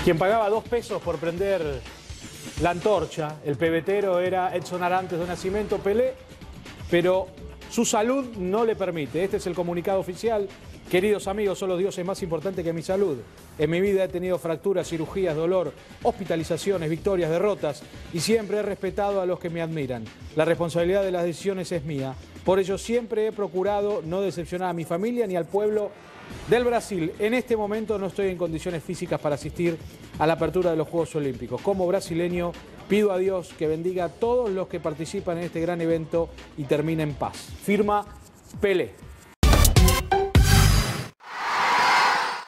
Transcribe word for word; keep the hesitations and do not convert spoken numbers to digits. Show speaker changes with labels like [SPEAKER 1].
[SPEAKER 1] Quien pagaba dos pesos por prender la antorcha, el pebetero, era Edson Arantes do Nascimento, Pelé, pero su salud no le permite. Este es el comunicado oficial. Queridos amigos, son los dioses más importantes que mi salud. En mi vida he tenido fracturas, cirugías, dolor, hospitalizaciones, victorias, derrotas, y siempre he respetado a los que me admiran. La responsabilidad de las decisiones es mía. Por ello siempre he procurado no decepcionar a mi familia ni al pueblo del Brasil. En este momento no estoy en condiciones físicas para asistir a la apertura de los Juegos Olímpicos. Como brasileño, pido a Dios que bendiga a todos los que participan en este gran evento y termine en paz. Firma Pelé.